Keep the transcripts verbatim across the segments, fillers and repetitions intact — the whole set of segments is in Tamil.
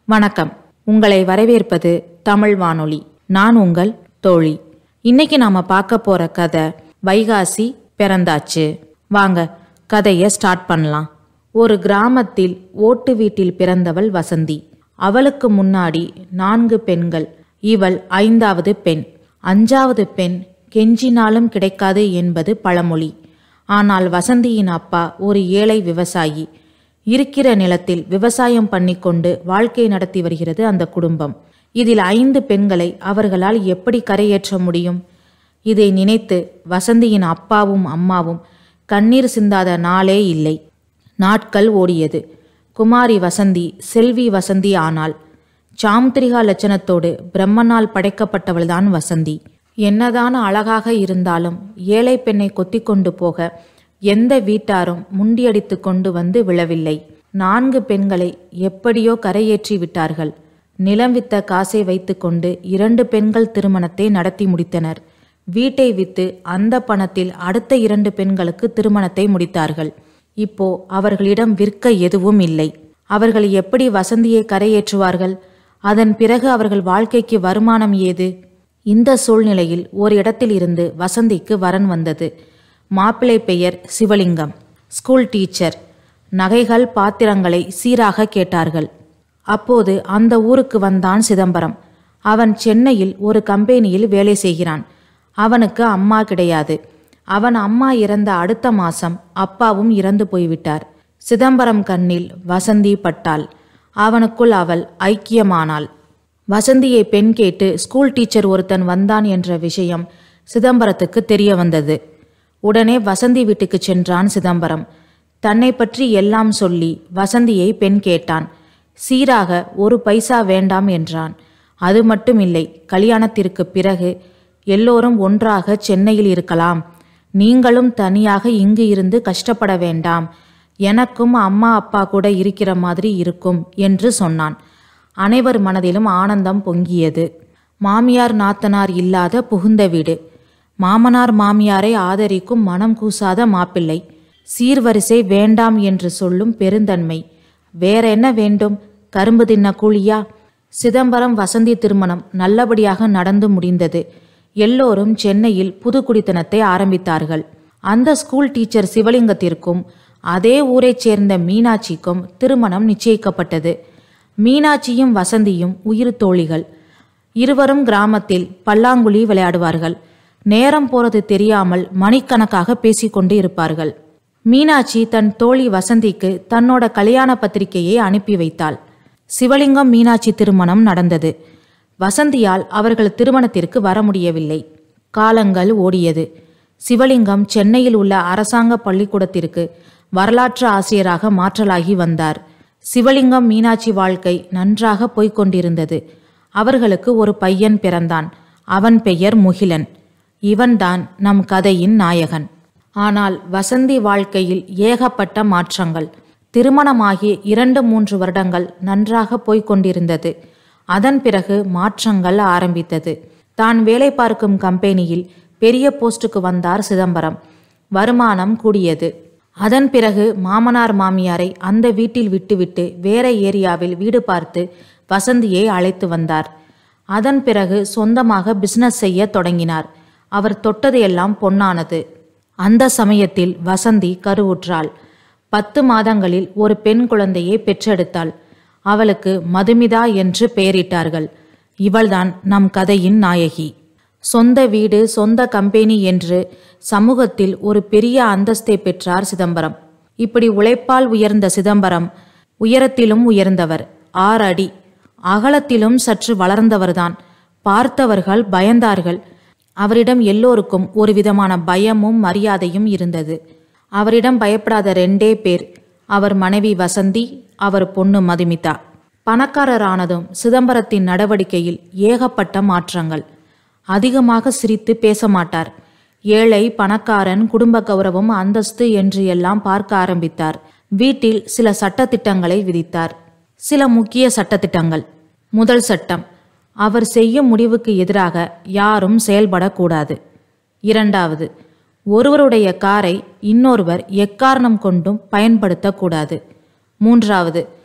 வணக்கம். உங்களை வரவேற்பது தமிழ் வானொலி. நான் உங்கள் தோழி. இன்னைக்கு நாம பார்க்க போற கதை வைகாசி பிறந்தாச்சு. வாங்க கதையை ஸ்டார்ட் பண்ணலாம். ஒரு கிராமத்தில் ஓட்டு வீட்டில் பிறந்தவள் வசந்தி. அவளுக்கு முன்னாடி நான்கு பெண்கள். இவள் ஐந்தாவது பெண். அஞ்சாவது பெண் கெஞ்சினாலும் கிடைக்காது என்பது பழமொழி. ஆனால் வசந்தியின் அப்பா ஒரு ஏழை விவசாயி. இருக்கிற நிலத்தில் விவசாயம் பண்ணி கொண்டு வாழ்க்கை நடத்தி வருகிறது அந்த குடும்பம். இதில் ஐந்து பெண்களை அவர்களால் எப்படி கரையேற்ற முடியும்? இதை நினைத்து வசந்தியின் அப்பாவும் அம்மாவும் கண்ணீர் சிந்தாத நாளே இல்லை. நாட்கள் ஓடியது. குமாரி வசந்தி செல்வி வசந்தி ஆனாள். சாமுத்திரிகா லட்சணத்தோடு பிரம்மனால் படைக்கப்பட்டவள்தான் வசந்தி. என்னதான் அழகாக இருந்தாலும் ஏழை பெண்ணை கொத்தி கொண்டு போக எந்த வீட்டாரும் முண்டியடித்து கொண்டு வந்து விழவில்லை. நான்கு பெண்களை எப்படியோ கரையேற்றி விட்டார்கள். நிலம் வித்த காசை வைத்து கொண்டு இரண்டு பெண்கள் திருமணத்தை நடத்தி முடித்தனர். வீட்டை வித்து அந்த பணத்தில் அடுத்த இரண்டு பெண்களுக்கு திருமணத்தை முடித்தார்கள். இப்போ அவர்களிடம் விற்க எதுவும் இல்லை. அவர்கள் எப்படி வசந்தியை கரையேற்றுவார்கள்? அதன் பிறகு அவர்கள் வாழ்க்கைக்கு வருமானம் ஏது? இந்த சூழ்நிலையில் ஒரு இடத்தில் இருந்து வசந்திக்கு வரன் வந்தது. மாப்பிள்ளை பெயர் சிவலிங்கம். School teacher. நகைகள் பாத்திரங்களை சீராக கேட்டார்கள். அப்போது அந்த ஊருக்கு வந்தான் சிதம்பரம். அவன் சென்னையில் ஒரு கம்பெனியில் வேலை செய்கிறான். அவனுக்கு அம்மா கிடையாது. அவன் அம்மா இறந்த அடுத்த மாசம் அப்பாவும் இறந்து போய்விட்டார். சிதம்பரம் கண்ணில் வசந்தி பட்டாள். அவனுக்குள் அவள் ஐக்கியமானாள். வசந்தியை பெண் கேட்டு ஸ்கூல் டீச்சர் ஒருத்தன் வந்தான் என்ற விஷயம் சிதம்பரத்துக்கு தெரிய வந்தது. உடனே வசந்தி வீட்டுக்கு சென்றான் சிதம்பரம். தன்னை பற்றி எல்லாம் சொல்லி வசந்தியை பெண் கேட்டான். சீராக ஒரு பைசா வேண்டாம் என்றான். அது மட்டும் இல்லை, கல்யாணத்திற்கு பிறகு எல்லோரும் ஒன்றாக சென்னையில் இருக்கலாம். நீங்களும் தனியாக இங்கு இருந்து கஷ்டப்பட வேண்டாம். எனக்கும் அம்மா அப்பா கூட இருக்கிற மாதிரி இருக்கும் என்று சொன்னான். அனைவர் மனதிலும் ஆனந்தம் பொங்கியது. மாமியார் நாத்தனார் இல்லாத புகுந்த வீடு. மாமனார் மாமியாரை ஆதரிக்கும் மனம் கூசாத மாப்பிள்ளை. சீர்வரிசை வேண்டாம் என்று சொல்லும் பெருந்தன்மை. வேற என்ன வேண்டும்? கரும்பு தின்ன கூலியா? சிதம்பரம் வசந்தி திருமணம் நல்லபடியாக நடந்து முடிந்தது. எல்லோரும் சென்னையில் புது குடித்தனத்தை ஆரம்பித்தார்கள். அந்த ஸ்கூல் டீச்சர் சிவலிங்கத்திற்கும் அதே ஊரைச் சேர்ந்த மீனாட்சிக்கும் திருமணம் நிச்சயிக்கப்பட்டது. மீனாட்சியும் வசந்தியும் உயிர் தோழிகள். இருவரும் கிராமத்தில் பல்லாங்குழி விளையாடுவார்கள். நேரம் போறது தெரியாமல் மணிக்கணக்காக பேசிக்கொண்டு இருப்பார்கள். மீனாட்சி தன் தோழி வசந்திக்கு தன்னோட கல்யாண பத்திரிகையை அனுப்பி வைத்தாள். சிவலிங்கம் மீனாட்சி திருமணம் நடந்தது. வசந்தியால் அவர்கள் திருமணத்திற்கு வர முடியவில்லை. காலங்கள் ஓடியது. சிவலிங்கம் சென்னையில் உள்ள அரசாங்க பள்ளிக்கூடத்திற்கு வரலாற்று ஆசிரியராக மாற்றலாகி வந்தார். சிவலிங்கம் மீனாட்சி வாழ்க்கை நன்றாக போய்கொண்டிருந்தது. அவர்களுக்கு ஒரு பையன் பிறந்தான். அவன் பெயர் முகிலன். இவன்தான் நம் கதையின் நாயகன். ஆனால் வசந்தி வாழ்க்கையில் ஏகப்பட்ட மாற்றங்கள். திருமணமாகி இரண்டு மூன்று வருடங்கள் நன்றாக போய்கொண்டிருந்தது. அதன் பிறகு மாற்றங்கள் ஆரம்பித்தது. தான் வேலை பார்க்கும் கம்பெனியில் பெரிய போஸ்டுக்கு வந்தார் சிதம்பரம். வருமானம் கூடியது. அதன் பிறகு மாமனார் மாமியாரை அந்த வீட்டில் விட்டுவிட்டு வேற ஏரியாவில் வீடு பார்த்து வசந்தியை அழைத்து வந்தார். அதன் பிறகு சொந்தமாக பிசினஸ் செய்ய தொடங்கினார். அவர் தொட்டது எல்லாம் பொன்னானது. அந்த சமயத்தில் வசந்தி கருவுற்றாள். பத்து மாதங்களில் ஒரு பெண் குழந்தையை பெற்றெடுத்தாள். அவளுக்கு மதுமிதா என்று பெயரிட்டார்கள். இவள்தான் நம் கதையின் நாயகி. சொந்த வீடு, சொந்த கம்பெனி என்று சமூகத்தில் ஒரு பெரிய அந்தஸ்தை பெற்றார் சிதம்பரம். இப்படி உழைப்பால் உயர்ந்த சிதம்பரம் உயரத்திலும் உயர்ந்தவர். ஆறு அடி. அகலத்திலும் சற்று வளர்ந்தவர்தான். பார்த்தவர்கள் பயந்தார்கள். அவரிடம் எல்லோருக்கும் ஒரு விதமான பயமும் மரியாதையும் இருந்தது. அவரிடம் பயப்படாத ரெண்டே பேர். அவர் மனைவி வசந்தி, அவர் பொண்ணு மதுமிதா. பணக்காரரானதும் சிதம்பரத்தின் நடவடிக்கையில் ஏகப்பட்ட மாற்றங்கள். அதிகமாக சிரித்து பேச மாட்டார். ஏழை பணக்காரன், குடும்ப கௌரவம், அந்தஸ்து என்று எல்லாம் பார்க்க ஆரம்பித்தார். வீட்டில் சில சட்டத்திட்டங்களை விதித்தார். சில முக்கிய சட்டத்திட்டங்கள். முதல் சட்டம், அவர் செய்யும் முடிவுக்கு எதிராக யாரும் செயல்படக்கூடாது. இரண்டாவது, ஒருவருடைய காரை இன்னொருவர் எக்காரணம் கொண்டும் பயன்படுத்தக்கூடாது. மூன்றாவது,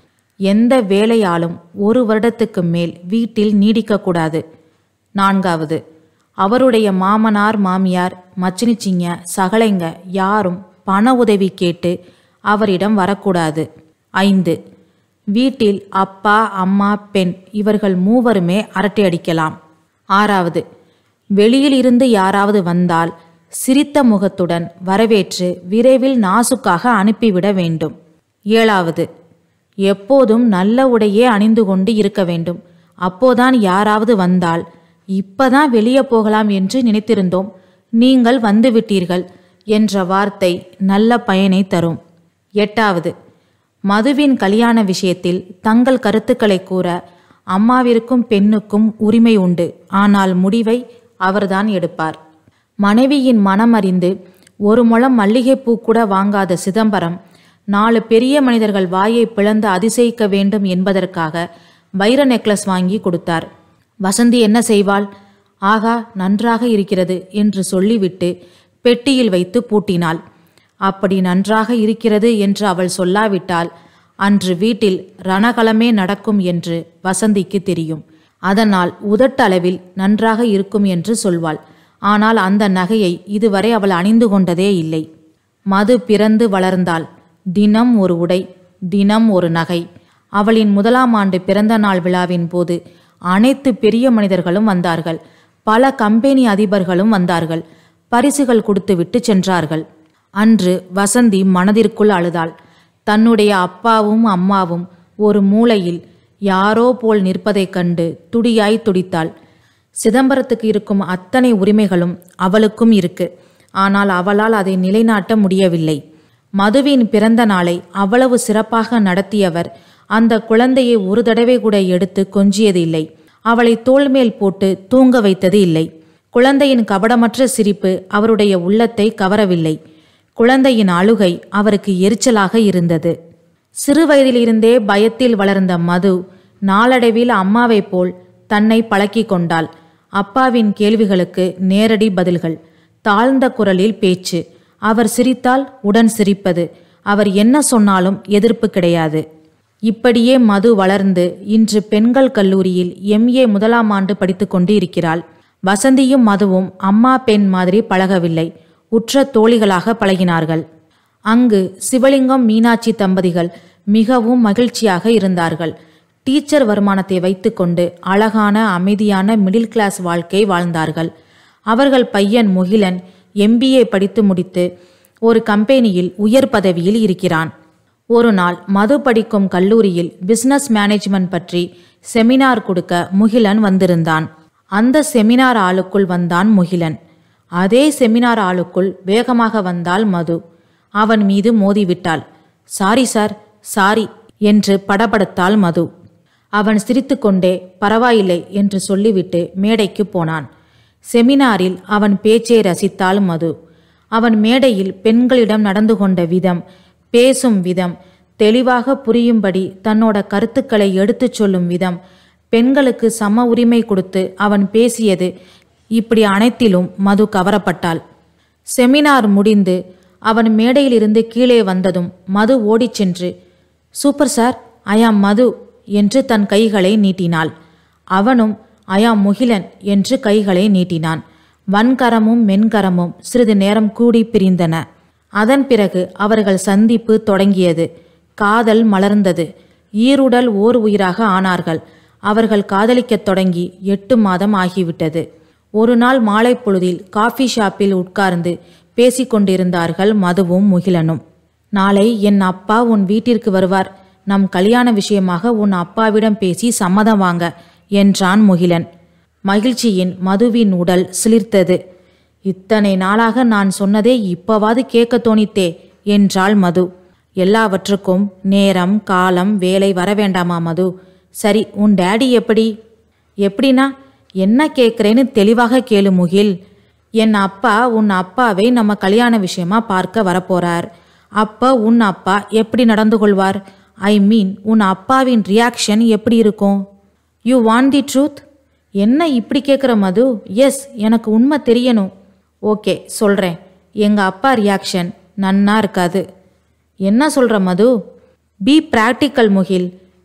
எந்த வேலையாலும் ஒரு வருடத்துக்கு மேல் வீட்டில் நீடிக்கக்கூடாது. நான்காவது, அவருடைய மாமனார் மாமியார் மச்சினிச்சிங்க சகலைங்க யாரும் பண உதவி கேட்டு அவரிடம் வரக்கூடாது. ஐந்து, வீட்டில் அப்பா அம்மா பெண் இவர்கள் மூவருமே அரட்டை அடிக்கலாம். ஆறாவது, வெளியில் இருந்து யாராவது வந்தால் சிரித்த முகத்துடன் வரவேற்று விரைவில் நாசுக்காக அனுப்பிவிட வேண்டும். ஏழாவது, எப்போதும் நல்ல உடையே அணிந்து கொண்டு இருக்க வேண்டும். அப்போதான் யாராவது வந்தால் இப்பதான் வெளியே போகலாம் என்று நினைத்திருந்தோம், நீங்கள் வந்துவிட்டீர்கள் என்ற வார்த்தை நல்ல பயனை தரும். எட்டாவது, மதுவின் கல்யாண விஷயத்தில் தங்கள் கருத்துக்களை கூற அம்மாவிற்கும் பெண்ணுக்கும் உரிமை உண்டு. ஆனால் முடிவை அவர்தான் எடுப்பார். மனைவியின் மனம் அறிந்து ஒரு முழம் மல்லிகைப்பூ கூட வாங்காத சிதம்பரம் நாலு பெரிய மனிதர்கள் வாயை பிளந்து அதிசயிக்க வேண்டும் என்பதற்காக வைர நெக்லஸ் வாங்கி கொடுத்தார். வசந்தி என்ன செய்வாள்? ஆகா, நன்றாக இருக்கிறது என்று சொல்லிவிட்டு பெட்டியில் வைத்து பூட்டினாள். அப்படி நன்றாக இருக்கிறது என்று அவள் சொல்லாவிட்டால் அன்று வீட்டில் ரணகலமே நடக்கும் என்று வசந்திக்கு தெரியும். அதனால் உதட்டளவில் நன்றாக இருக்கும் என்று சொல்வாள். ஆனால் அந்த நகையை இதுவரை அவள் அணிந்து கொண்டதே இல்லை. மது பிறந்து வளர்ந்தாள். தினம் ஒரு உடை, தினம் ஒரு நகை. அவளின் முதலாம் ஆண்டு பிறந்த நாள் விழாவின் போது அனைத்து பெரிய மனிதர்களும் வந்தார்கள். பல கம்பெனி அதிபர்களும் வந்தார்கள். பரிசுகள் கொடுத்துவிட்டு சென்றார்கள். அன்று வசந்தி மனதிற்குள் அழுதாள். தன்னுடைய அப்பாவும் அம்மாவும் ஒரு மூலையில் யாரோ போல் நிற்பதைக் கண்டு துடியாய் துடித்தாள். சிதம்பரத்துக்கு இருக்கும் அத்தனை உரிமைகளும் அவளுக்கும் இருக்கு. ஆனால் அவளால் அதை நிலைநாட்ட முடியவில்லை. மதுவின் பிறந்த நாளை அவ்வளவு சிறப்பாக நடத்தியவர் அந்த குழந்தையை ஒரு தடவை கூட எடுத்து கொஞ்சியது இல்லை. அவளை தோள் மேல் போட்டு தூங்க வைத்தது இல்லை. குழந்தையின் கபடமற்ற சிரிப்பு அவருடைய உள்ளத்தை கவரவில்லை. குழந்தையின் அழுகை அவருக்கு எரிச்சலாக இருந்தது. சிறு வயதிலிருந்தே பயத்தில் வளர்ந்த மது நாளடைவில் அம்மாவை போல் தன்னை பழக்கி கொண்டாள். அப்பாவின் கேள்விகளுக்கு நேரடி பதில்கள், தாழ்ந்த குரலில் பேச்சு. அவர் சிரித்தால் உடன் சிரிப்பது. அவர் என்ன சொன்னாலும் எதிர்ப்பு கிடையாது. இப்படியே மது வளர்ந்து இன்று பெண்கள் கல்லூரியில் எம்ஏ முதலாம் ஆண்டு படித்து கொண்டு இருக்கிறாள். வசந்தியும் மதுவும் அம்மா பெண் மாதிரி பழகவில்லை. உற்ற தோழிகளாக பழகினார்கள். அங்கு சிவலிங்கம் மீனாட்சி தம்பதிகள் மிகவும் மகிழ்ச்சியாக இருந்தார்கள். டீச்சர் வருமானத்தை வைத்துக்கொண்டு அழகான அமைதியான மிடில் கிளாஸ் வாழ்க்கை வாழ்ந்தார்கள். அவர்கள் பையன் முகிலன் எம்பிஏ படித்து முடித்து ஒரு கம்பெனியில் உயர் பதவியில் இருக்கிறான். ஒரு நாள் மது படிக்கும் கல்லூரியில் பிசினஸ் மேனேஜ்மெண்ட் பற்றி செமினார் கொடுக்க முகிலன் வந்திருந்தான். அந்த செமினார் ஆளுக்குள் வந்தான் முகிலன். அதே செமினார் ஆளுக்குள் வேகமாக வந்தாள் மது. அவன் மீது மோதிவிட்டாள். சாரி சார், சாரி என்று படபடத்தாள் மது. அவன் சிரித்துக்கொண்டே பரவாயில்லை என்று சொல்லிவிட்டு மேடைக்கு போனான். செமினாரில் அவன் பேச்சை ரசித்தாள் மது. அவன் மேடையில் பெண்களிடம் நடந்து கொண்ட விதம், பேசும் விதம், தெளிவாக புரியும்படி தன்னோட கருத்துக்களை எடுத்துச் சொல்லும் விதம், பெண்களுக்கு சம உரிமை கொடுத்து அவன் பேசியது, இப்படி அனைத்திலும் மது கவரப்பட்டாள். செமினார் முடிந்து அவன் மேடையிலிருந்து கீழே வந்ததும் மது ஓடிச் சென்று, சூப்பர் சார், ஐயாம் மது என்று தன் கைகளை நீட்டினாள். அவனும் ஐயாம் முகிலன் என்று கைகளை நீட்டினான். வன்கரமும் மென்கரமும் சிறிது நேரம் கூடி பிரிந்தன. அதன் பிறகு அவர்கள் சந்திப்பு தொடங்கியது. காதல் மலர்ந்தது. ஈருடல் ஓர் உயிராக ஆனார்கள். அவர்கள் காதலிக்கத் தொடங்கி எட்டு மாதம் ஆகிவிட்டது. ஒரு நாள் மாலை பொழுதில் காஃபி ஷாப்பில் உட்கார்ந்து பேசிக்கொண்டிருந்தார்கள் மதுவும் முகிலனும். நாளை என் அப்பா உன் வீட்டிற்கு வருவார். நம் கல்யாண விஷயமாக உன் அப்பாவிடம் பேசி சம்மதம் வாங்க என்றான் முகிலன். மகிழ்ச்சியின் மதுவின் உடல் சிலிர்த்தது. இத்தனை நாளாக நான் சொன்னதே இப்பவாது கேட்க தோணித்தே என்றாள் மது. எல்லாவற்றுக்கும் நேரம் காலம் வேலை வர வேண்டாமா மது? சரி, உன் டேடி எப்படி? எப்படின்னா என்ன கேட்குறேன்னு தெளிவாக கேளு முகில். என் அப்பா உன் அப்பாவை நம்ம கல்யாண விஷயமா பார்க்க வரப்போறார். அப்ப உன் அப்பா எப்படி நடந்து கொள்வார்? ஐ மீன் உன் அப்பாவின் ரியாக்ஷன் எப்படி இருக்கும்? You want the truth? என்ன இப்படி கேட்குற மது? எஸ், எனக்கு உண்மை தெரியணும். ஓகே சொல்கிறேன். எங்கள் அப்பா ரியாக்ஷன் நன்னா இருக்காது. என்ன சொல்கிற மது? பி பிராக்டிக்கல் முகில்.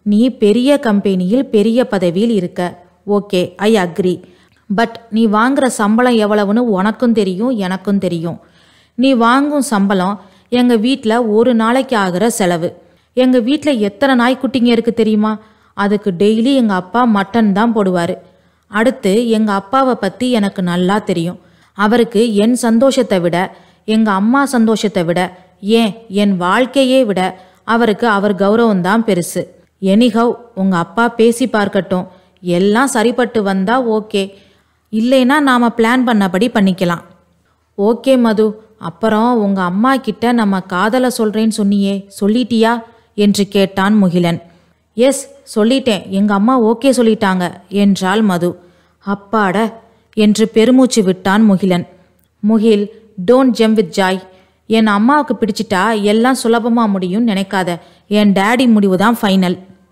நீ பெரிய கம்பெனியில் பெரிய பதவியில் இருக்க, ஓகே, ஐ அக்ரி. பட் நீ வாங்குற சம்பளம் எவ்வளவுன்னு உனக்கும் தெரியும், எனக்கும் தெரியும். நீ வாங்கும் சம்பளம் எங்கள் வீட்டில் ஒரு நாளைக்கு ஆகிற செலவு. எங்கள் வீட்டில் எத்தனை நாய்க்குட்டிங்க இருக்கு தெரியுமா? அதுக்கு டெய்லி எங்கள் அப்பா மட்டன் தான் போடுவார். அடுத்து எங்கள் அப்பாவை பற்றி எனக்கு நல்லா தெரியும். அவருக்கு என் சந்தோஷத்தை விட, எங்கள் அம்மா சந்தோஷத்தை விட, ஏன் என் வாழ்க்கையே விட அவருக்கு அவர் கௌரவம்தான் பெருசு. எனிஹவ், உங்கள் அப்பா பேசி பார்க்கட்டும். எல்லாம் சரிப்பட்டு வந்தா ஓகே, இல்லைன்னா நாம் பிளான் பண்ணபடி பண்ணிக்கலாம். ஓகே மது, அப்புறம் உங்கள் அம்மா கிட்ட நம்ம காதலை சொல்கிறேன்னு சொன்னியே, சொல்லிட்டியா என்று கேட்டான் முகிலன். எஸ், சொல்லிட்டேன், எங்கள் அம்மா ஓகே சொல்லிட்டாங்க என்றாள் மது. அப்பாட என்று பெருமூச்சு விட்டான் Mugilan. Mugil, don't jump with joy. என் அம்மாவுக்கு பிடிச்சிட்டா எல்லாம் சுலபமாக முடியும்னு நினைக்காத. என் டேடி முடிவு தான் ஃபைனல்.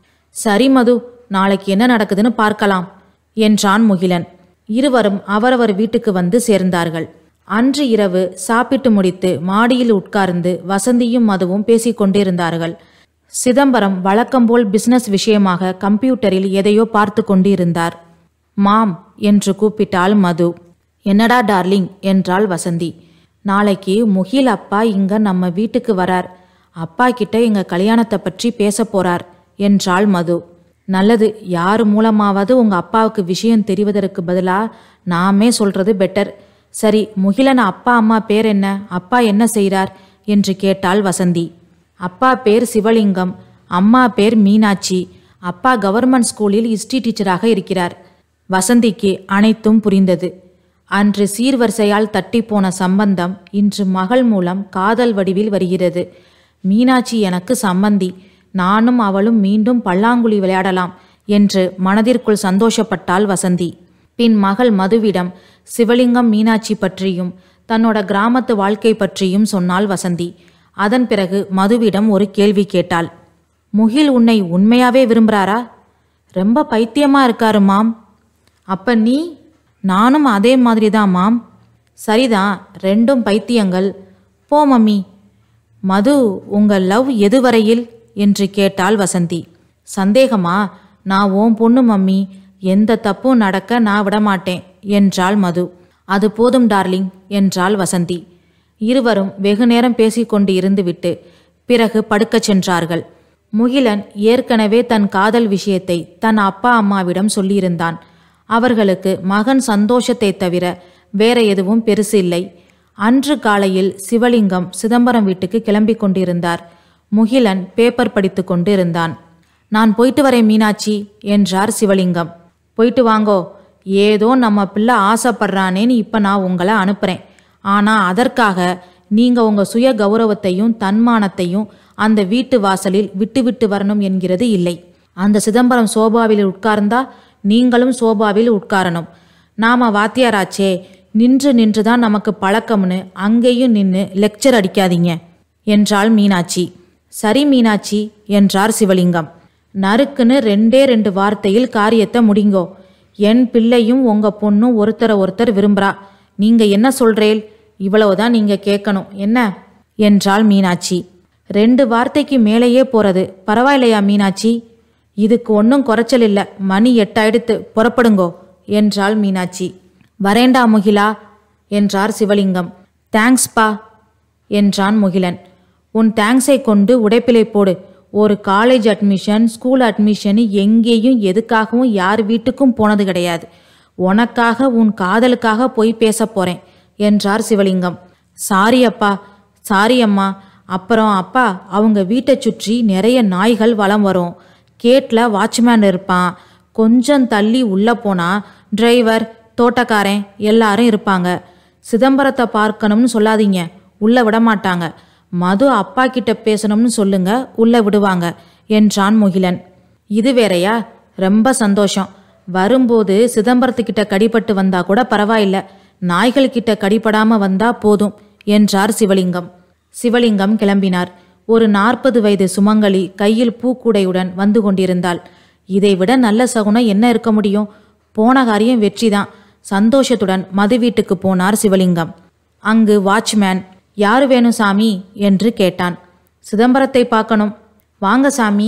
சரி மது, நாளைக்கு என்ன நடக்குதுன்னு பார்க்கலாம் என்றான் முகிலன். இருவரும் அவரவர் வீட்டுக்கு வந்து சேர்ந்தார்கள். அன்று இரவு சாப்பிட்டு முடித்து மாடியில் உட்கார்ந்து வசந்தியும் மதுவும் பேசிக்கொண்டிருந்தார்கள். சிதம்பரம் வழக்கம்போல் பிசினஸ் விஷயமாக கம்ப்யூட்டரில் எதையோ பார்த்து கொண்டு இருந்தார். மாம் என்று கூப்பிட்டாள் மது. என்னடா டார்லிங் என்றாள் வசந்தி. நாளைக்கு முகில் அப்பா இங்க நம்ம வீட்டுக்கு வரார். அப்பா கிட்ட எங்க கல்யாணத்தை பற்றி பேச போறார் என்றாள் மது. நல்லது, யாரு மூலமாவது உங்க அப்பாவுக்கு விஷயம் தெரிவதற்கு பதிலா நாமே சொல்றது பெட்டர். சரி, முகிலன் அப்பா அம்மா பேர் என்ன, அப்பா என்ன செய்கிறார் என்று கேட்டாள் வசந்தி. அப்பா பேர் சிவலிங்கம், அம்மா பேர் மீனாட்சி. அப்பா கவர்மெண்ட் ஸ்கூலில் ஹிஸ்டரி டீச்சராக இருக்கிறார். வசந்திக்கு அனைத்தும் புரிந்தது. அன்று சீர்வரிசையால் தட்டி போன சம்பந்தம் இன்று மகள் மூலம் காதல் வடிவில் வருகிறது. மீனாட்சி எனக்கு சம்பந்தி, நானும் அவளும் மீண்டும் பல்லாங்குழி விளையாடலாம் என்று மனதிற்குள் சந்தோஷப்பட்டாள் வசந்தி. பின் மகள் மதுவிடம் சிவலிங்கம் மீனாட்சி பற்றியும் தன்னோட கிராமத்து வாழ்க்கை பற்றியும் சொன்னாள் வசந்தி. அதன் பிறகு மதுவிடம் ஒரு கேள்வி கேட்டாள். முகில் உன்னை உண்மையாவே விரும்புறாரா? ரொம்ப பைத்தியமா இருக்காரு மாம். அப்ப நீ? நானும் அதே மாதிரி தான் மாம். சரிதான், ரெண்டும் பைத்தியங்கள். போ மம்மி. மது, உங்கள் லவ் எதுவரையில் என்று கேட்டாள் வசந்தி. சந்தேகமா? நான் ஓம் பொண்ணு மம்மி, எந்த தப்பும் நடக்க நான் விடமாட்டேன் என்றாள் மது. அது போதும் டார்லிங் என்றாள் வசந்தி. இருவரும் வெகு நேரம் பேசிக்கொண்டு இருந்துவிட்டு பிறகு படுக்கச் சென்றார்கள். முகிலன் ஏற்கனவே தன் காதல் விஷயத்தை தன் அப்பா அம்மாவிடம் சொல்லியிருந்தான். அவர்களுக்கு மகன் சந்தோஷத்தை தவிர வேற எதுவும் பெருசு இல்லை. அன்று காலையில் சிவலிங்கம் சிதம்பரம் வீட்டுக்கு கிளம்பி கொண்டிருந்தார். முகிலன் பேப்பர் படித்து கொண்டு இருந்தான். நான் போயிட்டு வரேன் மீனாட்சி என்றார் சிவலிங்கம். போயிட்டு வாங்கோ. ஏதோ நம்ம பிள்ளை ஆசைப்படுறானேன்னு இப்ப நான் உங்களை அனுப்புறேன். ஆனா அதற்காக நீங்க உங்க சுய கௌரவத்தையும் தன்மானத்தையும் அந்த வீட்டு வாசலில் விட்டு விட்டு வரணும் என்கிறது இல்லை. அந்த சிதம்பரம் சோபாவில் உட்கார்ந்தா நீங்களும் சோபாவில் உட்காரணும். நாம வாத்தியாராச்சே, நின்று நின்றுதான் நமக்கு பழக்கம்னு அங்கேயும் நின்று லெக்சர் அடிக்காதீங்க என்றாள் மீனாட்சி. சரி மீனாட்சி என்றார் சிவலிங்கம். நறுக்குன்னு ரெண்டே ரெண்டு வார்த்தையில் காரியத்தை முடிங்கோ. என் பிள்ளையும் உங்க பொண்ணும் ஒருத்தர ஒருத்தர் விரும்புறா. நீங்க என்ன சொல்றேல்? இவ்வளவுதான் நீங்க கேட்கணும் என்ன என்றாள் மீனாட்சி. ரெண்டு வார்த்தைக்கு மேலேயே போறது பரவாயில்லையா மீனாட்சி? இதுக்கு ஒன்றும் குறைச்சல் இல்லை. மணி எட்டாயிடுத்து, புறப்படுங்கோ என்றாள் மீனாட்சி. வரேண்டா முகிலா என்றார் சிவலிங்கம். தேங்க்ஸ் பா என்றான் முகிலன். உன் தேங்க்ஸை கொண்டு உடைப்பிலை போடு. ஒரு காலேஜ் அட்மிஷன், ஸ்கூல் அட்மிஷன் எங்கேயும் எதுக்காகவும் யார் வீட்டுக்கும் போனது கிடையாது. உனக்காக உன் காதலுக்காக போய் பேச போறேன் என்றார் சிவலிங்கம். சாரி அப்பா. சாரி அம்மா. அப்புறம் அப்பா, அவங்க வீட்டை சுற்றி நிறைய நாய்கள் வலம் வரும். கேட்ல வாட்ச்மேன் இருப்பான். கொஞ்சம் தள்ளி உள்ள போனா டிரைவர், தோட்டக்காரன் எல்லாரும் இருப்பாங்க. சிதம்பரத்தை பார்க்கணும்னு சொல்லாதீங்க, உள்ள விட மாட்டாங்க. மது அப்பா கிட்ட பேசணும்னு சொல்லுங்க, உள்ள விடுவாங்க என்றான் முகிலன். இது வேறையா? ரொம்ப சந்தோஷம். வரும்போது சிதம்பரத்துக்கிட்ட கடிபட்டு வந்தா கூட பரவாயில்ல, நாய்கள் கிட்ட கடிபடாம வந்தா போதும் என்றார் சிவலிங்கம். சிவலிங்கம் கிளம்பினார். ஒரு நாற்பது வயது சுமங்கலி கையில் பூக்கூடையுடன் வந்து கொண்டிருந்தாள். இதைவிட நல்ல சகுனம் என்ன இருக்க முடியும்? போன காரியம் வெற்றிதான். சந்தோஷத்துடன் மது வீட்டுக்கு போனார் சிவலிங்கம். அங்கு வாட்ச்மேன், யாரு வேணும் சாமி என்று கேட்டான். சிதம்பரத்தை பார்க்கணும். வாங்க சாமி.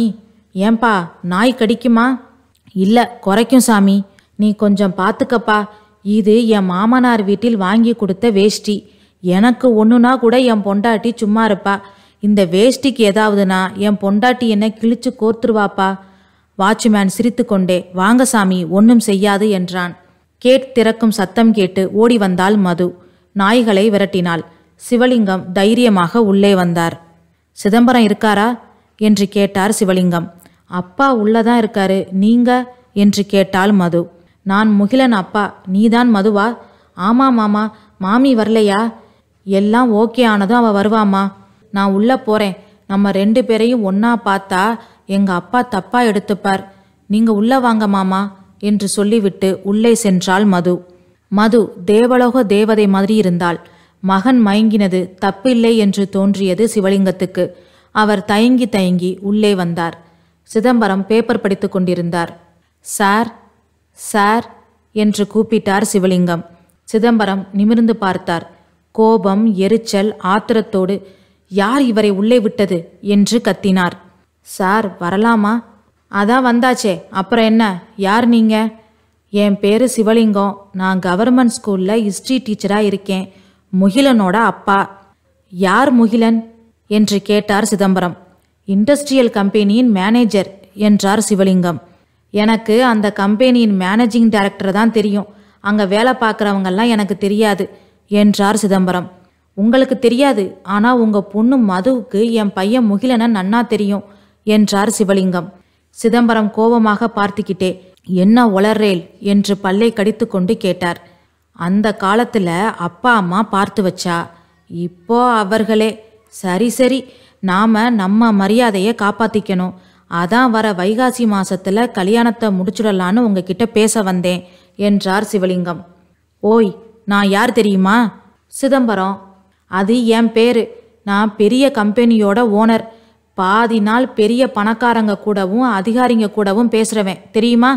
ஏன்பா நாய் கடிக்குமா? இல்ல குறைக்கும் சாமி. நீ கொஞ்சம் பார்த்துக்கப்பா. இது என் மாமனார் வீட்டில் வாங்கி கொடுத்த வேஷ்டி. எனக்கு ஒன்றுனா கூட என் பொண்டாட்டி சும்மா இருப்பா. இந்த வேஷ்டிக்கு ஏதாவதுனா என் பொண்டாட்டி என்ன கிழிச்சு கோர்த்துருவாப்பா. வாட்ச்மேன் சிரித்து கொண்டே வாங்க சாமி ஒன்றும் செய்யாது என்றான். கேட் திறக்கும் சத்தம் கேட்டு ஓடி வந்தாள் மது. நாய்களை விரட்டினாள். சிவலிங்கம் தைரியமாக உள்ளே வந்தார். சிதம்பரம் இருக்காரா என்று கேட்டார் சிவலிங்கம். அப்பா உள்ளதான் இருக்காரு. நீங்க என்று கேட்டாள் மது. நான் முகிலன் அப்பா. நீதான் மதுவா? ஆமா மாமா. மாமி வரலையா? எல்லாம் ஓகே ஆனதும் அவ வருவாமா. நான் உள்ள போறேன். நம்ம ரெண்டு பேரையும் ஒன்னா பார்த்தா எங்க அப்பா தப்பா எடுத்துப்பார். நீங்க உள்ள வாங்க மாமா என்று சொல்லிவிட்டு உள்ளே சென்றாள் மது. மது தேவலோக தேவதை மாதிரி இருந்தாள். மகன் மயங்கினது தப்பில்லை என்று தோன்றியது சிவலிங்கத்துக்கு. அவர் தயங்கி தயங்கி உள்ளே வந்தார். சிதம்பரம் பேப்பர் படித்து கொண்டிருந்தார். சார் சார் என்று கூப்பிட்டார் சிவலிங்கம். சிதம்பரம் நிமிர்ந்து பார்த்தார். கோபம், எரிச்சல், ஆத்திரத்தோடு யார் இவரை உள்ளே விட்டது என்று கத்தினார். சார் வரலாமா? அதான் வந்தாச்சே, அப்புறம் என்ன? யார் நீங்க? என் பேரு சிவலிங்கம். நான் கவர்மெண்ட் ஸ்கூல்ல ஹிஸ்டரி டீச்சரா இருக்கேன். முகிலனோட அப்பா. யார் முகிலன் என்று கேட்டார் சிதம்பரம். இண்டஸ்ட்ரியல் கம்பெனியின் மேனேஜர் என்றார் சிவலிங்கம். எனக்கு அந்த கம்பெனியின் மேனேஜிங் டைரக்டர் தான் தெரியும். அங்க வேலை பார்க்குறவங்கெல்லாம் எனக்கு தெரியாது என்றார் சிதம்பரம். உங்களுக்கு தெரியாது, ஆனா உங்க பொண்ணு மதுவுக்கு என் பையன் முகிலனை நன்னா தெரியும் என்றார் சிவலிங்கம். சிதம்பரம் கோபமாக பார்த்துக்கிட்டே என்ன உளறேல் என்று பல்லை கடித்து கொண்டு கேட்டார். அந்த காலத்துல அப்பா அம்மா பார்த்து வச்சா, இப்போ அவர்களே. சரி சரி, நாம நம்ம மரியாதையை காப்பாத்திக்கணும். அதான் வர வைகாசி மாசத்துல கல்யாணத்தை முடிச்சுடலான்னு உங்ககிட்ட பேச வந்தேன் என்றார் சிவலிங்கம். ஓய், நான் யார் தெரியுமா? சிதம்பரம். அது என் பேரு. நான் பெரிய கம்பெனியோட ஓனர். பாதி நாள் பெரிய பணக்காரங்க கூடவும் அதிகாரிங்க கூடவும் பேசுறவன் தெரியுமா?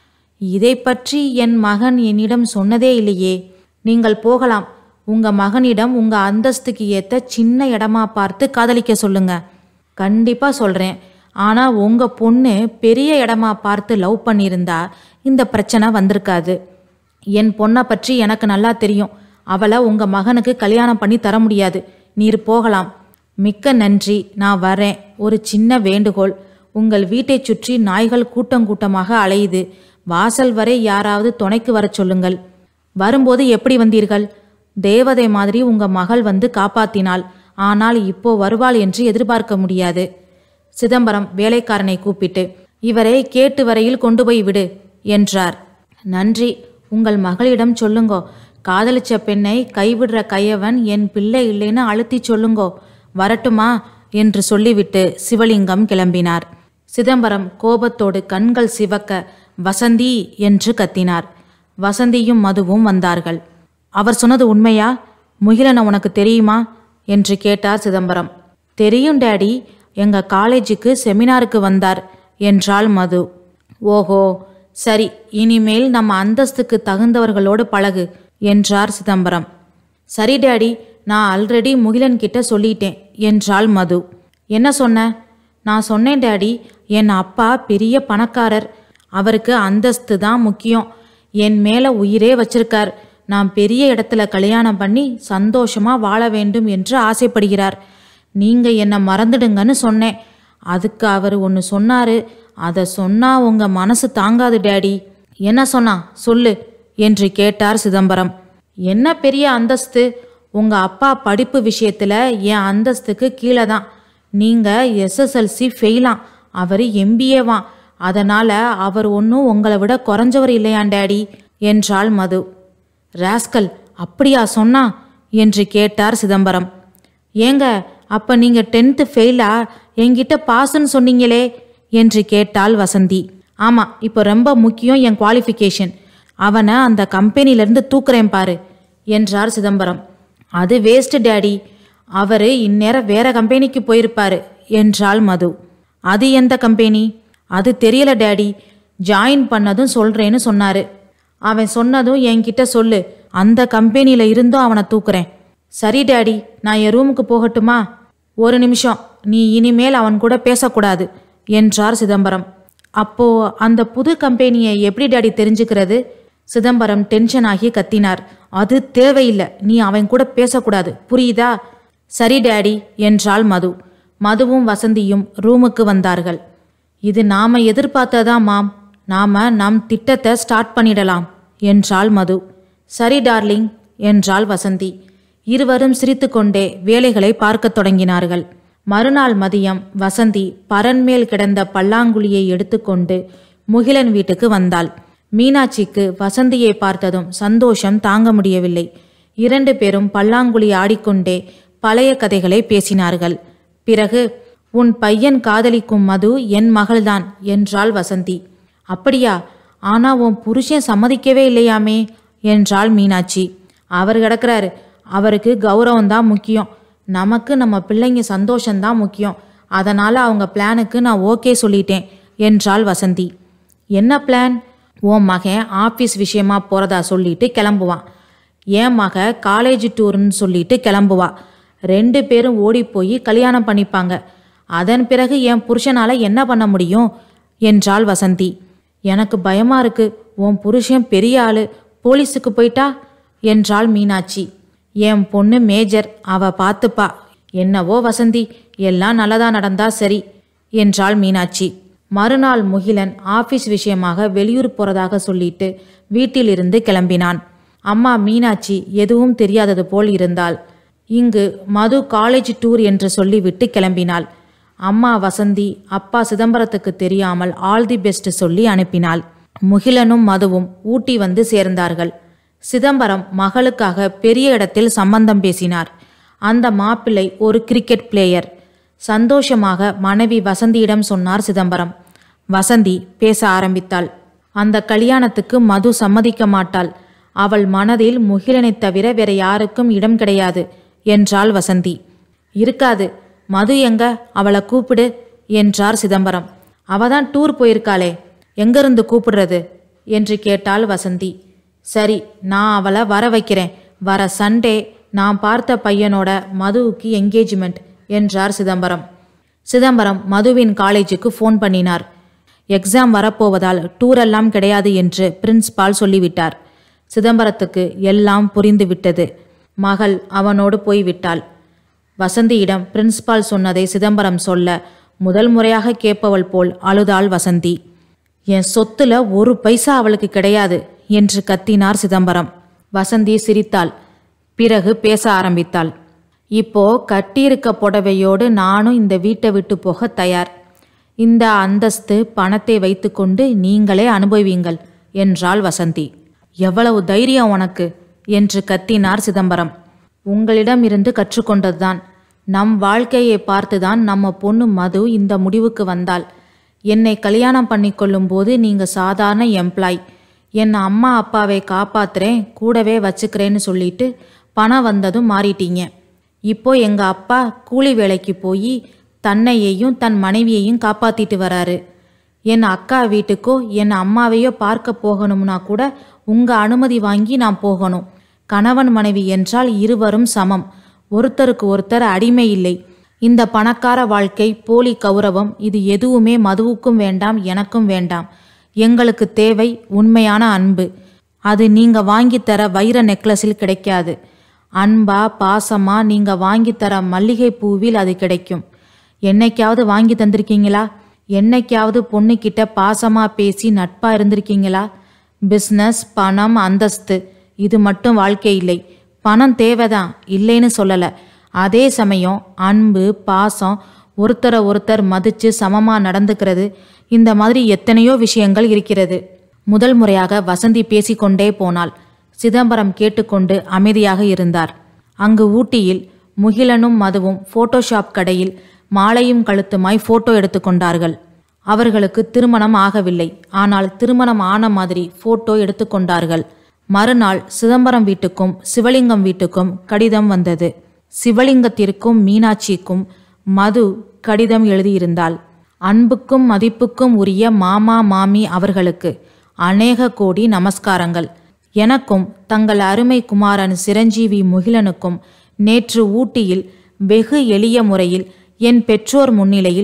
இதை பற்றி என் மகன் என்னிடம் சொன்னதே இல்லையே. நீங்கள் போகலாம். உங்க மகனிடம் உங்க அந்தஸ்துக்கு ஏத்த சின்ன இடமா பார்த்து காதலிக்க சொல்லுங்க. கண்டிப்பா சொல்றேன். ஆனா உங்க பொண்ணு பெரிய இடமா பார்த்து லவ் பண்ணியிருந்தா இந்த பிரச்சனை வந்திருக்காது. என் பொண்ணை பற்றி எனக்கு நல்லா தெரியும். அவளை உங்க மகனுக்கு கல்யாணம் பண்ணி தர முடியாது. நீர் போகலாம். மிக்க நன்றி, நான் வரேன். ஒரு சின்ன வேண்டுகோள். உங்கள் வீட்டை சுற்றி நாய்கள் கூட்டம் கூட்டமாக அலையுது. வாசல் வரை யாராவது துணைக்கு வர சொல்லுங்கள். வரும்போது எப்படி வந்தீர்கள்? தேவதை மாதிரி உங்க மகள் வந்து காப்பாத்தினாள். ஆனால் இப்போ வருவாள் என்று எதிர்பார்க்க முடியாது. சிதம்பரம் வேலைக்காரனை கூப்பிட்டு இவரை கேட்டு வரையில் கொண்டு போய் விடு என்றார். நன்றி. உங்கள் மகளிடம் சொல்லுங்கோ, காதலிச்ச பெண்ணை கைவிடுற கையவன் என் பிள்ளை இல்லைன்னு அழுத்தி சொல்லுங்கோ. வரட்டுமா என்று சொல்லிவிட்டு சிவலிங்கம் கிளம்பினார். சிதம்பரம் கோபத்தோடு கண்கள் சிவக்க வசந்தி என்று கத்தினார். வசந்தியும் மதுவும் வந்தார்கள். அவர் சொன்னது உண்மையா? முகிலனை உனக்கு தெரியுமா என்று கேட்டார் சிதம்பரம். தெரியும் டேடி, எங்க காலேஜுக்கு செமினாருக்கு வந்தார் என்றாள் மது. ஓஹோ சரி, இனிமேல் நம்ம அந்தஸ்துக்கு தகுந்தவர்களோடு பழகு என்றார் சிதம்பரம். சரி டேடி, நான் ஆல்ரெடி முகிலன் கிட்ட சொல்லிட்டேன் என்றாள் மது. என்ன சொன்ன? நான் சொன்னேன் டேடி, என் அப்பா பெரிய பணக்காரர். அவருக்கு அந்தஸ்து தான் முக்கியம். என் மேல உயிரே வச்சிருக்கார். நான் பெரிய இடத்துல கல்யாணம் பண்ணி சந்தோஷமா வாழ வேண்டும் என்று ஆசைப்படுகிறார். நீங்க என்ன மறந்துடுங்கன்னு சொன்னேன். அதுக்கு அவர் ஒன்று சொன்னாரு. அதை சொன்னா உங்க மனசு தாங்காது டேடி. என்ன சொன்னா சொல்லு என்று கேட்டார் சிதம்பரம். என்ன பெரிய அந்தஸ்து? உங்க அப்பா படிப்பு விஷயத்துல என் அந்தஸ்துக்கு கீழே தான். நீங்க எஸ்எஸ்எல்சி ஃபெயிலாம், அவர் எம்பிஏவான். அதனால அவர் ஒன்றும் உங்களை விட குறைஞ்சவர் இல்லையான் டேடி என்றாள் மது. ராஸ்கல், அப்படியா சொன்னா என்று கேட்டார் சிதம்பரம். ஏங்க, அப்ப நீங்க டென்த்து ஃபெயிலா? என்கிட்ட பாஸ்ன்னு சொன்னீங்களே என்று கேட்டாள் வசந்தி. ஆமா, இப்போ ரொம்ப முக்கியம் என் குவாலிஃபிகேஷன். அவனை அந்த கம்பெனிலேருந்து தூக்குறேன் பாரு என்றார் சிதம்பரம். அது வேஸ்ட் டேடி, அவரு இந்நேரம் வேற கம்பெனிக்கு போயிருப்பாரு என்றாள் மது. அது எந்த கம்பெனி? அது தெரியல டேடி. ஜாயின் பண்ணதும் சொல்றேன்னு சொன்னாரு. அவன் சொன்னதும் என்கிட்ட சொல்லு. அந்த கம்பெனியில இருந்தும் அவனை தூக்குறேன். சரி டேடி, நான் என் ரூமுக்கு போகட்டுமா? ஒரு நிமிஷம், நீ இனிமேல் அவன் கூட பேசக்கூடாது என்றார் சிதம்பரம். அப்போ அந்த புது கம்பெனியை எப்படி டாடி தெரிஞ்சுக்கிறது? சிதம்பரம் டென்ஷன் ஆகி கத்தினார். அது தேவையில்லை, நீ அவன் கூட பேசக்கூடாது, புரியுதா? சரி டாடி என்றாள் மது. மதுவும் வசந்தியும் ரூமுக்கு வந்தார்கள். இது நாம எதிர்பார்த்ததா மாம், நாம நம் திட்டத்தை ஸ்டார்ட் பண்ணிடலாம் என்றாள் மது. சரி டார்லிங் என்றாள் வசந்தி. இருவரும் சிரித்துக்கொண்டே வேலைகளை பார்க்க தொடங்கினார்கள். மறுநாள் மதியம் வசந்தி பரன்மேல் கிடந்த பல்லாங்குழியை எடுத்துக்கொண்டு முகிலன் வீட்டுக்கு வந்தாள். மீனாட்சிக்கு வசந்தியை பார்த்ததும் சந்தோஷம் தாங்க முடியவில்லை. இரண்டு பேரும் பல்லாங்குழி ஆடிக்கொண்டே பழைய கதைகளை பேசினார்கள். பிறகு, உன் பையன் காதலிக்கும் மது என் மகள்தான் என்றாள் வசந்தி. அப்படியா? ஆனா உன் புருஷன் சம்மதிக்கவே இல்லையாமே என்றாள் மீனாட்சி. அவர் கிடக்கிறாரு, அவருக்கு கௌரவம்தான் முக்கியம், நமக்கு நம்ம பிள்ளைங்க சந்தோஷம்தான் முக்கியம், அதனால அவங்க பிளானுக்கு நான் ஓகே சொல்லிட்டேன் என்றாள் வசந்தி. என்ன பிளான்? உன் மகன் ஆபீஸ் விஷயமா போறதா சொல்லிட்டு கிளம்புவான், என் மக காலேஜ் டூர்னு சொல்லிட்டு கிளம்புவா, ரெண்டு பேரும் ஓடி போய் கல்யாணம் பண்ணிப்பாங்க, அதன் பிறகு என் புருஷனால என்ன பண்ண முடியும் என்றாள் வசந்தி. எனக்கு பயமா இருக்கு, உன் புருஷன் பெரிய ஆளு, போலீஸுக்கு போயிட்டா என்றாள் மீனாட்சி. என் பொண்ணு மேஜர், அவ பார்த்துப்பா. என்னவோ வசந்தி, எல்லாம் நல்லதா நடந்தா சரி என்றாள் மீனாட்சி. மறுநாள் முகிலன் ஆபீஸ் விஷயமாக வெளியூர் போறதாக சொல்லிட்டு வீட்டிலிருந்து கிளம்பினான். அம்மா மீனாட்சி எதுவும் தெரியாதது போல் இருந்தாள். இங்கு மது காலேஜ் டூர் என்று சொல்லிவிட்டு கிளம்பினாள். அம்மா வசந்தி அப்பா சிதம்பரத்துக்கு தெரியாமல் ஆல் தி பெஸ்ட் சொல்லி அனுப்பினாள். முகிலனும் மதுவும் ஊட்டி வந்து சேர்ந்தார்கள். சிதம்பரம் மகளுக்காக பெரிய இடத்தில் சம்பந்தம் பேசினார். அந்த மாப்பிள்ளை ஒரு கிரிக்கெட் பிளேயர். சந்தோஷமாக மனைவி வசந்தியிடம் சொன்னார் சிதம்பரம். வசந்தி பேச ஆரம்பித்தாள். அந்த கல்யாணத்துக்கு மது சம்மதிக்க மாட்டாள், அவள் மனதில் முகிலனை தவிர வேற யாருக்கும் இடம் கிடையாது என்றாள் வசந்தி. இருக்காது, மது எங்க, அவளை கூப்பிடு என்றார் சிதம்பரம். அவதான் டூர் போயிருக்காளே, எங்கிருந்து கூப்பிடுறது என்று கேட்டாள் வசந்தி. சரி, நான் அவளை வர வைக்கிறேன், வர சண்டே நான் பார்த்த பையனோட மதுவுக்கு என்கேஜ்மெண்ட் என்றார் சிதம்பரம். சிதம்பரம் மதுவின் காலேஜுக்கு ஃபோன் பண்ணினார். எக்ஸாம் வரப்போவதால் டூரெல்லாம் கிடையாது என்று பிரின்ஸ்பால் சொல்லிவிட்டார். சிதம்பரத்துக்கு எல்லாம் புரிந்துவிட்டது. மகள் அவனோடு போய்விட்டாள். வசந்தியிடம் பிரின்ஸ்பால் சொன்னதை சிதம்பரம் சொல்ல முதல் முறையாக கேட்பவள் போல் அழுதாள் வசந்தி. என் சொத்துல ஒரு பைசா அவளுக்கு கிடையாது என்று கத்தினார் சிதம்பரம். வசந்தி சிரித்தாள். பிறகு பேச ஆரம்பித்தாள். இப்போ கட்டியிருக்க புடவையோடு நானும் இந்த வீட்டை விட்டு போக தயார். இந்த அந்தஸ்து பணத்தை வைத்துக்கொண்டு நீங்களே அனுபவிங்கள் என்றாள் வசந்தி. எவ்வளவு தைரியம் உனக்கு என்று கத்தினார் சிதம்பரம். உங்களிடம் இருந்து கற்றுக்கொண்டதுதான். நம் வாழ்க்கையை பார்த்துதான் நம்ம பொண்ணு மது இந்த முடிவுக்கு வந்தாள். என்னை கல்யாணம் பண்ணி கொள்ளும் போது நீங்க சாதாரண எம்ப்ளாய், என் அம்மா அப்பாவை காப்பாத்துறேன் கூடவே வச்சுக்கிறேன்னு சொல்லிட்டு பணம் வந்ததும் மாறிட்டீங்க. இப்போ எங்க அப்பா கூலி வேலைக்கு போய் தன்னையையும் தன் மனைவியையும் காப்பாத்திட்டு வராரு. என் அக்கா வீட்டுக்கோ என் அம்மாவையோ பார்க்க போகணும்னா கூட உங்க அனுமதி வாங்கி நான் போகணும். கணவன் மனைவி என்றால் இருவரும் சமம், ஒருத்தருக்கு ஒருத்தர் அடிமை இல்லை. இந்த பணக்கார வாழ்க்கை, போலி கௌரவம், இது எதுவுமே மதுவுக்கும் வேண்டாம், எனக்கும் வேண்டாம். எங்களுக்கு தேவை உண்மையான அன்பு. அது நீங்க வாங்கித்தர வைர நெக்லஸில் கிடைக்காது. அன்பா பாசமா நீங்க வாங்கித்தர மல்லிகை பூவில் அது கிடைக்கும். என்னைக்காவது வாங்கி தந்திருக்கீங்களா? என்னைக்காவது பொண்ணுக்கிட்ட பாசமா பேசி நட்பா இருந்திருக்கீங்களா? பிஸ்னஸ், பணம், அந்தஸ்து இது மட்டும் வாழ்க்கை இல்லை. பணம் தேவைதான், இல்லைன்னு சொல்லல. அதே சமயம் அன்பு, பாசம், ஒருத்தரை ஒருத்தர் மதிச்சு சமமா நடந்துக்கிறது, இந்த மாதிரி எத்தனையோ விஷயங்கள் இருக்கிறது. முதல் முறையாக வசந்தி பேசிக்கொண்டே போனாள். சிதம்பரம் கேட்டுக்கொண்டு அமைதியாக இருந்தார். அங்கு ஊட்டியில் முகிலனும் மதுவும் போட்டோஷாப் கடையில் மாலையும் கழுத்துமாய் போட்டோ எடுத்துக்கொண்டார்கள். அவர்களுக்கு திருமணம் ஆகவில்லை, ஆனால் திருமணம் ஆன மாதிரி போட்டோ எடுத்துக்கொண்டார்கள். மறுநாள் சிதம்பரம் வீட்டுக்கும் சிவலிங்கம் வீட்டுக்கும் கடிதம் வந்தது. சிவலிங்கத்திற்கும் மீனாட்சிக்கும் மது கடிதம் எழுதியிருந்தாள். அன்புக்கும் மதிப்புக்கும் உரிய மாமா மாமி அவர்களுக்கு அநேக கோடி நமஸ்காரங்கள். எனக்கும் தங்கள் அருமை குமாரன் சிரஞ்சீவி முகிலனுக்கும் நேற்று ஊட்டியில் வெகு எளிய முறையில் என் பெற்றோர் முன்னிலையில்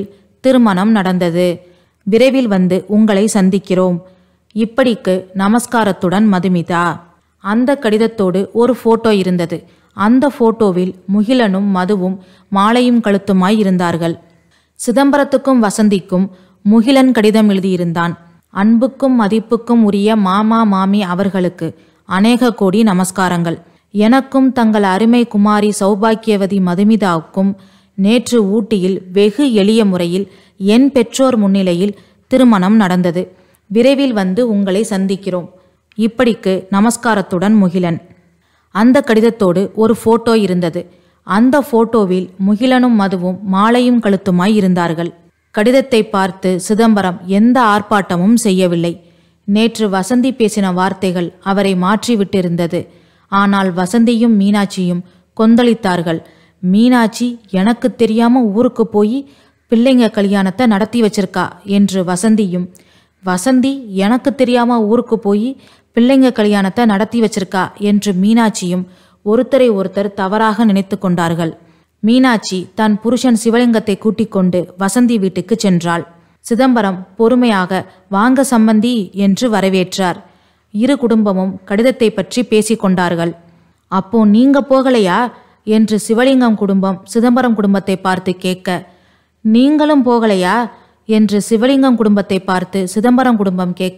திருமணம் நடந்தது. விரைவில் வந்து உங்களை சந்திக்கிறோம். இப்படிக்கு நமஸ்காரத்துடன் மதுமிதா. அந்த கடிதத்தோடு ஒரு போட்டோ இருந்தது. அந்த போட்டோவில் முகிலனும் மதுவும் மாலையும் கழுத்துமாய் இருந்தார்கள். சிதம்பரத்துக்கும் வசந்திக்கும் முகிலன் கடிதம் எழுதியிருந்தான். அன்புக்கும் மதிப்புக்கும் உரிய மாமா மாமி அவர்களுக்கு அநேக கோடி நமஸ்காரங்கள். எனக்கும் தங்கள் அருமை குமாரி சௌபாக்கியவதி மதுமிதாவுக்கும் நேற்று ஊட்டியில் வெகு எளிய முறையில் என் பெற்றோர் முன்னிலையில் திருமணம் நடந்தது. விரைவில் வந்து உங்களை சந்திக்கிறோம். இப்படிக்கு நமஸ்காரத்துடன் முகிலன். அந்த கடிதத்தோடு ஒரு போட்டோ இருந்தது. அந்த போட்டோவில் முகிலனும் மதுவும் மாலையும் கழுத்துமாய் இருந்தார்கள். கடிதத்தை பார்த்து சிதம்பரம் எந்த ஆர்ப்பாட்டமும் செய்யவில்லை. நேற்று வசந்தி பேசின வார்த்தைகள் அவரை மாற்றிவிட்டிருந்தது. ஆனால் வசந்தியும் மீனாட்சியும் கொந்தளித்தார்கள். மீனாட்சி எனக்கு தெரியாம ஊருக்கு போய் பிள்ளைங்க கல்யாணத்தை நடத்தி வச்சிருக்கா என்று வசந்தியும், வசந்தி எனக்கு தெரியாம ஊருக்கு போய் பிள்ளைங்க கல்யாணத்தை நடத்தி வச்சிருக்கா என்று மீனாட்சியும் ஒருத்தரை ஒருத்தர் தவறாக நினைத்து கொண்டார்கள். மீனாட்சி தன் புருஷன் சிவலிங்கத்தை கூட்டிக் கொண்டு வசந்தி வீட்டுக்கு சென்றாள். சிதம்பரம் பொறுமையாக வாங்க சம்பந்தி என்று வரவேற்றார். இரு குடும்பமும் கடிதத்தை பற்றி பேசிக்கொண்டார்கள். அப்போ நீங்க போகலையா என்று சிவலிங்கம் குடும்பம் சிதம்பரம் குடும்பத்தை பார்த்து கேட்க, நீங்களும் போகலையா என்று சிவலிங்கம் குடும்பத்தை பார்த்து சிதம்பரம் குடும்பம் கேட்க,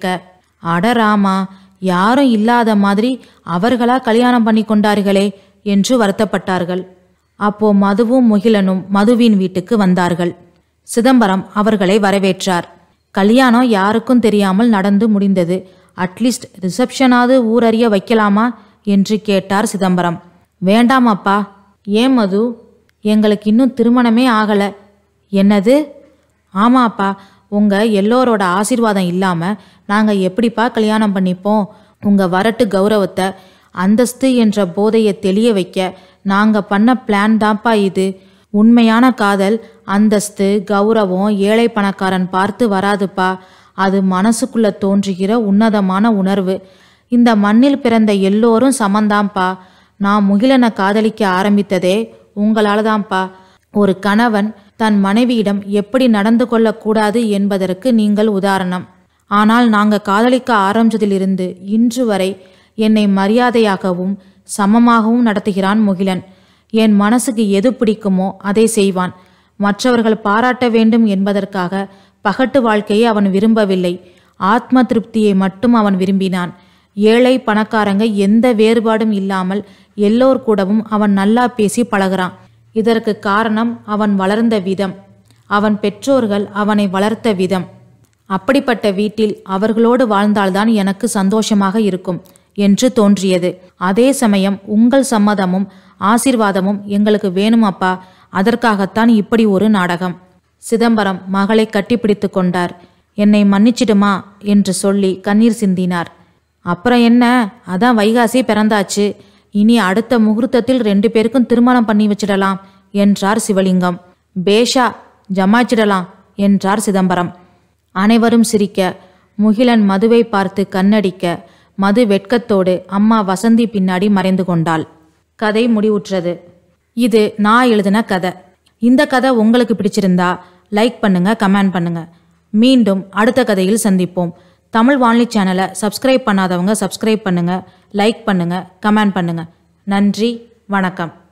அடராமா, யாரும் இல்லாத மாதிரி அவர்களா கல்யாணம் பண்ணி கொண்டார்களே என்று வருத்தப்பட்டார்கள். அப்போ மதுவும் முகிலனும் மதுவின் வீட்டுக்கு வந்தார்கள். சிதம்பரம் அவர்களை வரவேற்றார். கல்யாணம் யாருக்கும் தெரியாமல் நடந்து முடிந்தது. அட்லீஸ்ட் ரிசப்ஷனாவது ஊரறிய வைக்கலாமா என்று கேட்டார் சிதம்பரம். வேண்டாமாப்பா. ஏன் மது? எங்களுக்கு இன்னும் திருமணமே ஆகல. என்னது? ஆமாப்பா, உங்க எல்லோரோட ஆசீர்வாதம் இல்லாம நாங்க எப்படிப்பா கல்யாணம் பண்ணிப்போம்? உங்க வரட்டு கௌரவத்தை, அந்தஸ்து என்ற போதையை தெளிய வைக்க நாங்க பண்ண பிளான் தான்ப்பா இது. உண்மையான காதல் அந்தஸ்து கௌரவம் ஏழை பணக்காரன் பார்த்து வராதுப்பா. அது மனசுக்குள்ள தோன்றுகிற உன்னதமான உணர்வு. இந்த மண்ணில் பிறந்த எல்லோரும் சமந்தாம்பா. நான் முகிலனை காதலிக்க ஆரம்பித்ததே உங்களால தான்ப்பா. ஒரு கணவன் தன் மனைவியிடம் எப்படி நடந்து கொள்ளக்கூடாது என்பதற்கு நீங்கள் உதாரணம். ஆனால் நாங்க காதலிக்க ஆரம்பிச்சதிலிருந்து இன்று வரை என்னை மரியாதையாகவும் சமமாகவும் நடத்துகிறான் முகிலன். என் மனசுக்கு எது பிடிக்குமோ அதை செய்வான். மற்றவர்கள் பாராட்ட வேண்டும் என்பதற்காக பகட்டு வாழ்க்கையை அவன் விரும்பவில்லை. ஆத்ம திருப்தியை மட்டும் அவன் விரும்பினான். ஏழை பணக்காரங்க எந்த வேறுபாடும் இல்லாமல் எல்லோர் கூடவும் அவன் நல்லா பேசி பழகிறான். இதற்கு காரணம் அவன் வளர்ந்த விதம், அவன் பெற்றோர்கள் அவனை வளர்த்த விதம். அப்படிப்பட்ட வீட்டில் அவர்களோடு வாழ்ந்தால்தான் எனக்கு சந்தோஷமாக இருக்கும் என்று தோன்றியது. அதே சமயம் உங்கள் சம்மதமும் ஆசீர்வாதமும் எங்களுக்கு வேணுமப்பா. அதற்காகத்தான் இப்படி ஒரு நாடகம். சிதம்பரம் மகளை கட்டிப்பிடித்து கொண்டார். என்னை மன்னிச்சிடுமா என்று சொல்லி கண்ணீர் சிந்தினார். அப்புறம் என்ன, அதான் வைகாசி பிறந்தாச்சு. இனி அடுத்த முகூர்த்தத்தில் ரெண்டு பேருக்கும் திருமணம் பண்ணி வச்சிடலாம் என்றார் சிவலிங்கம். பேஷா, ஜமாச்சிடலாம் என்றார் சிதம்பரம். அனைவரும் சிரிக்க, முகிலன் மதுவை பார்த்து கண்ணடிக்க, மது வெட்கத்தோடு அம்மா வசந்தி பின்னாடி மறைந்து கொண்டாள். கதை முடிவுற்றது. இது நான் எழுதின கதை. இந்த கதை உங்களுக்கு பிடிச்சிருந்தா லைக் பண்ணுங்க, கமெண்ட் பண்ணுங்க. மீண்டும் அடுத்த கதையில் சந்திப்போம். தமிழ் வானொலி சேனலை சப்ஸ்கிரைப் பண்ணாதவங்க சப்ஸ்கிரைப் பண்ணுங்க, லைக் பண்ணுங்க, கமெண்ட் பண்ணுங்க. நன்றி, வணக்கம்.